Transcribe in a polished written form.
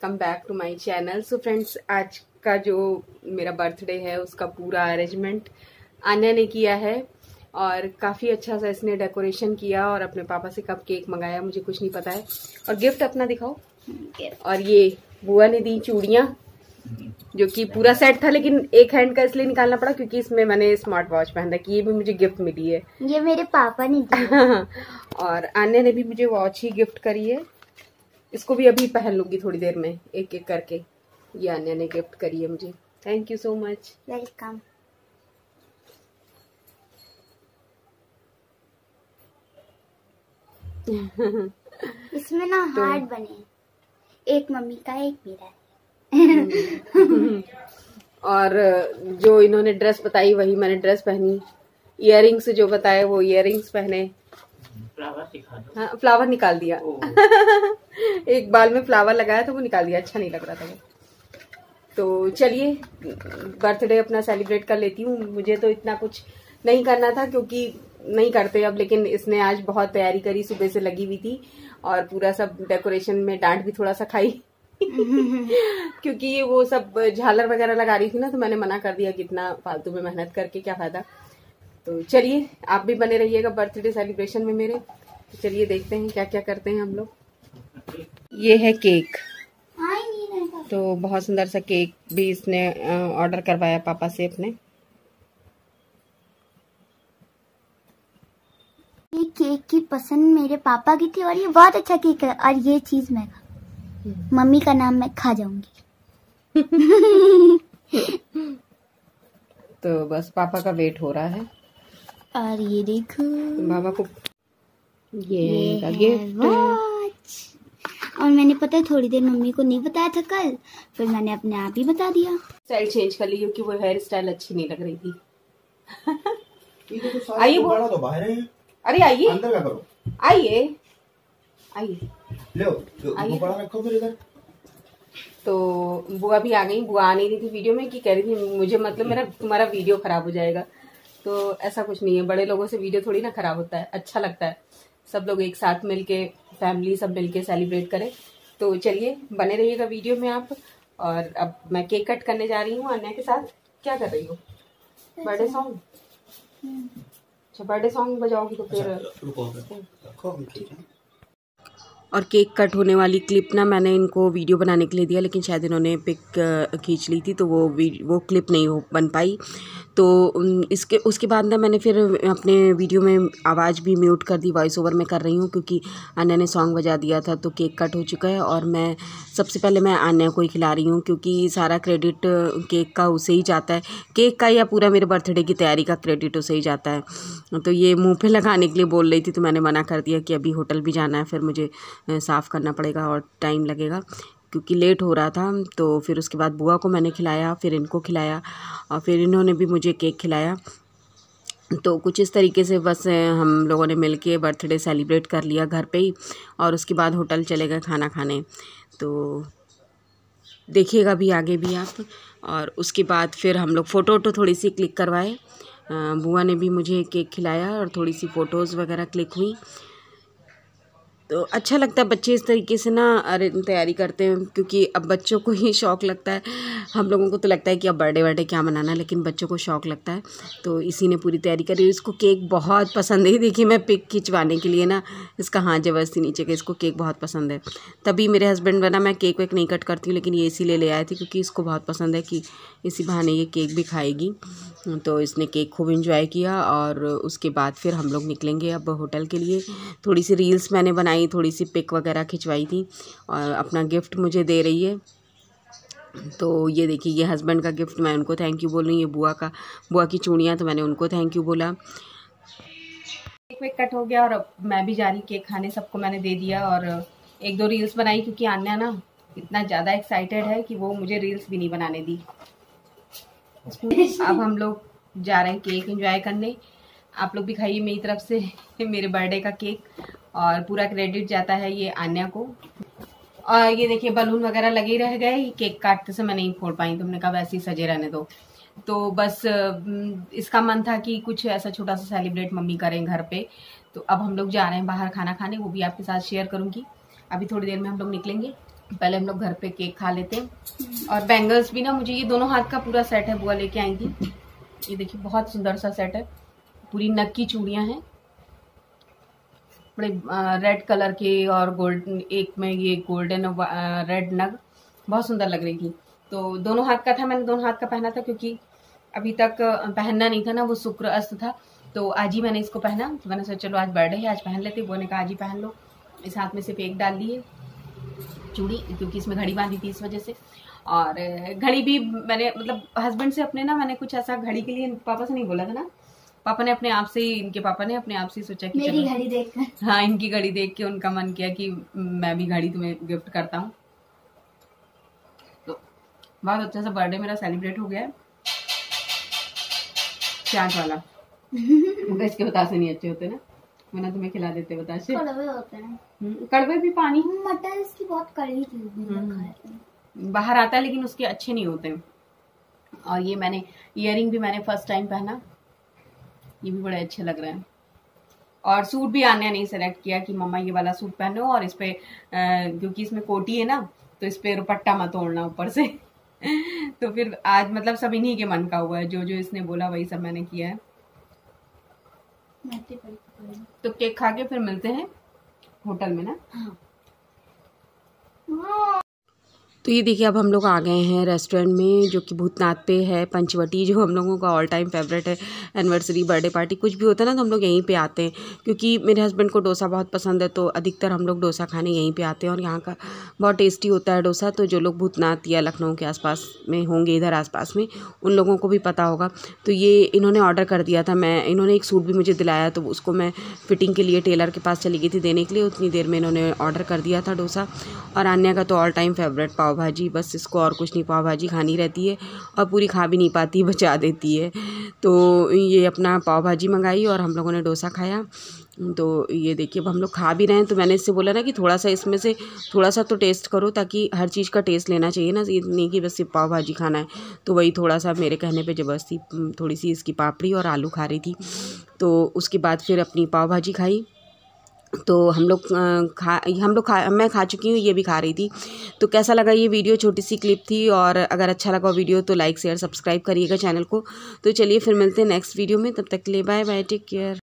Welcome back to my channel. So friends, आज का जो मेरा बर्थडे है उसका पूरा अरेंजमेंट आन्या ने किया है और काफ़ी अच्छा सा इसने डेकोरेशन किया और अपने पापा से कप केक मंगाया, मुझे कुछ नहीं पता है। और गिफ्ट अपना दिखाओ। और ये बुआ ने दी चूड़ियाँ, जो कि पूरा सेट था लेकिन एक हैंड का इसलिए निकालना पड़ा क्योंकि इसमें मैंने स्मार्ट वॉच पहन रखी है। ये भी मुझे गिफ्ट मिली है, ये मेरे पापा ने दी। और आन्या ने भी मुझे वॉच ही गिफ्ट करी है। इसको भी अभी पहन लूंगी थोड़ी देर में एक एक करके। ये आन्या ने गिफ्ट करी है मुझे, thank you so much. Welcome. इसमें ना हार्ट बने, एक मम्मी का एक मेरा है। और जो इन्होंने ड्रेस बताई वही मैंने ड्रेस पहनी। इयररिंग्स जो बताए वो इयररिंग्स पहने। हाँ, फ्लावर निकाल दिया। एक बाल में फ्लावर लगाया था वो निकाल दिया, अच्छा नहीं लग रहा था वो। तो चलिए बर्थडे अपना सेलिब्रेट कर लेती हूँ। मुझे तो इतना कुछ नहीं करना था क्योंकि नहीं करते अब, लेकिन इसने आज बहुत तैयारी करी, सुबह से लगी हुई थी और पूरा सब डेकोरेशन में डांट भी थोड़ा सा खाई। क्योंकि ये वो सब झालर वगैरह लगा रही थी ना, तो मैंने मना कर दिया कि इतना फालतू में मेहनत करके क्या फायदा। तो चलिए आप भी बने रहिएगा बर्थडे सेलिब्रेशन में मेरे। तो चलिए देखते हैं क्या क्या करते हैं हम लोग। ये है केक, तो बहुत सुंदर सा केक भी इसने ऑर्डर करवाया पापा से अपने। ये केक की पसंद मेरे पापा की थी और ये बहुत अच्छा केक है। और ये चीज मैं मम्मी का नाम मैं खा जाऊंगी। तो बस पापा का वेट हो रहा है। और ये देखो बाबा को ये गिफ्ट। और मैंने पता है थोड़ी देर मम्मी को नहीं बताया था कल, फिर मैंने अपने आप ही बता दिया। स्टाइल चेंज कर ली क्योंकि वो हेयर स्टाइल अच्छी नहीं लग रही थी। आइए वो तो बाहर है। अरे आइए अंदर क्या करो, आइए आइए लो बड़ा रखो फिर इधर। तो बुआ भी आ गई। बुआ आ नहीं रही थी वीडियो में कि कह रही थी मुझे मतलब मेरा तुम्हारा वीडियो खराब हो जाएगा। तो ऐसा कुछ नहीं है, बड़े लोगों से वीडियो थोड़ी ना खराब होता है, अच्छा लगता है सब लोग एक साथ मिलके, फैमिली सब मिलके सेलिब्रेट करें। तो चलिए बने रहिएगा वीडियो में आप। और अब मैं केक कट करने जा रही हूँ अन्या के साथ। क्या कर रही हो? Birthday song. अच्छा बर्थडे सॉन्ग बजाओगी तो फिर और केक कट होने वाली क्लिप ना मैंने इनको वीडियो बनाने के लिए दिया, लेकिन शायद इन्होंने पिक खींच ली थी तो वो क्लिप नहीं हो बन पाई। तो इसके उसके बाद ना मैंने फिर अपने वीडियो में आवाज़ भी म्यूट कर दी, वॉइस ओवर में कर रही हूँ क्योंकि आन्या ने सॉन्ग बजा दिया था। तो केक कट हो चुका है और मैं सबसे पहले मैं आन्या को ही खिला रही हूँ क्योंकि सारा क्रेडिट केक का उसे ही जाता है, केक का या पूरा मेरे बर्थडे की तैयारी का क्रेडिट उसे ही जाता है। तो ये मुँह पे लगाने के लिए बोल रही थी तो मैंने मना कर दिया कि अभी होटल भी जाना है, फिर मुझे साफ़ करना पड़ेगा और टाइम लगेगा क्योंकि लेट हो रहा था। तो फिर उसके बाद बुआ को मैंने खिलाया, फिर इनको खिलाया और फिर इन्होंने भी मुझे केक खिलाया। तो कुछ इस तरीके से बस हम लोगों ने मिलके बर्थडे सेलिब्रेट कर लिया घर पे ही, और उसके बाद होटल चले गए खाना खाने। तो देखिएगा भी आगे भी आप। और उसके बाद फिर हम लोग फ़ोटो वोटो थोड़ी सी क्लिक करवाए। बुआ ने भी मुझे केक खिलाया और थोड़ी सी फ़ोटोज़ वगैरह क्लिक हुई। तो अच्छा लगता है बच्चे इस तरीके से ना अरे तैयारी करते हैं, क्योंकि अब बच्चों को ही शौक़ लगता है। हम लोगों को तो लगता है कि अब बर्थडे क्या मनाना, लेकिन बच्चों को शौक़ लगता है। तो इसी ने पूरी तैयारी करी। इसको केक बहुत पसंद है। देखिए मैं पिक खिंचवाने के लिए ना इसका हाथ ज़बरदस्ती नीचे के, इसको केक बहुत पसंद है। तभी मेरे हस्बैंड बना मैं केक वेक नहीं कट करती हूँ, लेकिन ये इसीलिए ले आए थे क्योंकि इसको बहुत पसंद है कि इसी बहाने ये केक भी खाएगी। तो इसने केक खूब एंजॉय किया और उसके बाद फिर हम लोग निकलेंगे अब होटल के लिए। थोड़ी सी रील्स मैंने बनाई, थोड़ी सी पिक वगैरह खिंचवाई थी और अपना गिफ्ट मुझे दे रही है। तो ये देखिए ये हस्बैंड का गिफ्ट, मैं उनको थैंक यू बोल रही हूँ। ये बुआ की चूड़ियाँ, तो मैंने उनको थैंक यू बोला। केक वेक कट हो गया और अब मैं भी जा रही केक खाने, सबको मैंने दे दिया और एक दो रील्स बनाई क्योंकि आन्या ना इतना ज़्यादा एक्साइटेड है कि वो मुझे रील्स भी नहीं बनाने दी। अब हम लोग जा रहे हैं केक एंजॉय करने। आप लोग भी खाइए मेरी तरफ से मेरे बर्थडे का केक, और पूरा क्रेडिट जाता है ये आन्या को। और ये देखिए बलून वगैरह लगे रह गए, केक काटते से मैं नहीं फोड़ पाई, तुमने कहा वैसे ही सजे रहने दो। तो बस इसका मन था कि कुछ ऐसा छोटा सा सेलिब्रेट मम्मी करें घर पे। तो अब हम लोग जा रहे हैं बाहर खाना खाने, वो भी आपके साथ शेयर करूंगी। अभी थोड़ी देर में हम लोग निकलेंगे। पहले हम लोग घर पे केक खा लेते हैं। और बैंगल्स भी ना, मुझे ये दोनों हाथ का पूरा सेट है, बुआ लेके आई थी। ये देखिए बहुत सुंदर सा सेट है, पूरी नग की चूड़ियां हैं, बड़े रेड कलर के और गोल्डन, एक में ये गोल्डन रेड नग, बहुत सुंदर लग रही थी। तो दोनों हाथ का था, मैंने दोनों हाथ का पहना था क्योंकि अभी तक पहनना नहीं था ना, वो शुक्र अस्त था। तो आज ही मैंने इसको पहना, तो मैंने सोचा चलो आज बर्थडे है, आज पहन लेते। वो ने कहा आज ही पहन लो। इस हाथ में सिर्फ एक डाल ली है चूड़ी, क्योंकि इसमें घड़ी बांधी थी इस वजह से। और घड़ी भी मैंने मतलब हस्बैंड से अपने ना, मैंने कुछ ऐसा घड़ी के लिए पापा से नहीं बोला था ना, पापा ने अपने आप से ही, इनके पापा ने अपने आप से सोचा कि मेरी घड़ी देखकर, हाँ इनकी घड़ी देख के उनका मन किया कि मैं भी घड़ी तुम्हें गिफ्ट करता हूँ। तो बहुत अच्छा सा बर्थडे मेरा सेलिब्रेट हो गया है। चाट वाला मुझे इसके बतासे नहीं अच्छे होते ना, वरना तुम्हें खिला देते बतासे। कड़वे होते हैं, कड़वे भी पानी, मटर इसकी बहुत कड़वी थी, बाहर आता है लेकिन उसके अच्छे नहीं होते। और ये मैंने इयररिंग भी मैंने फर्स्ट टाइम पहना, ये भी बड़े अच्छे लग रहे हैं। और सूट भी आन्या ने सेलेक्ट किया कि मम्मा ये वाला सूट पहनो, और इस पे क्योंकि इसमें कोटी है ना, तो इस पे दुपट्टा मत ओढ़ना ऊपर से। तो फिर आज मतलब सब इन्हीं के मन का हुआ है, जो जो इसने बोला वही सब मैंने किया है। तो केक खा के फिर मिलते हैं होटल में ना। हाँ। तो ये देखिए अब हम लोग आ गए हैं रेस्टोरेंट में, जो कि भूतनाथ पे है, पंचवटी, जो हम लोगों का ऑल टाइम फेवरेट है। एनिवर्सरी, बर्थडे पार्टी कुछ भी होता है ना, तो हम लोग यहीं पे आते हैं, क्योंकि मेरे हस्बैंड को डोसा बहुत पसंद है, तो अधिकतर हम लोग डोसा खाने यहीं पे आते हैं। और यहाँ का बहुत टेस्टी होता है डोसा। तो जो लोग भूतनाथ या लखनऊ के आसपास में होंगे, इधर आसपास में, उन लोगों को भी पता होगा। तो ये इन्होंने ऑर्डर कर दिया था, इन्होंने एक सूट भी मुझे दिलाया, तो उसको मैं फिटिंग के लिए टेलर के पास चली गई थी देने के लिए। उतनी देर में इन्होंने ऑर्डर कर दिया था डोसा। और आन्या का तो ऑल टाइम फेवरेट पाव भाजी, बस इसको और कुछ नहीं, पाव भाजी खानी रहती है, और पूरी खा भी नहीं पाती, बचा देती है। तो ये अपना पाव भाजी मंगाई और हम लोगों ने डोसा खाया। तो ये देखिए अब हम लोग खा भी रहे हैं। तो मैंने इससे बोला ना कि थोड़ा सा इसमें से थोड़ा सा तो टेस्ट करो, ताकि हर चीज़ का टेस्ट लेना चाहिए ना, ये नहीं कि बस सिर्फ पाव भाजी खाना है। तो वही थोड़ा सा मेरे कहने पे ज़बरदस्ती थोड़ी सी इसकी पापड़ी और आलू खा रही थी। तो उसके बाद फिर अपनी पाव भाजी खाई। तो मैं खा चुकी हूँ, ये भी खा रही थी। तो कैसा लगा ये वीडियो, छोटी सी क्लिप थी, और अगर अच्छा लगा वीडियो तो लाइक शेयर सब्सक्राइब करिएगा चैनल को। तो चलिए फिर मिलते हैं नेक्स्ट वीडियो में, तब तक के लिए बाय बाय, टेक केयर।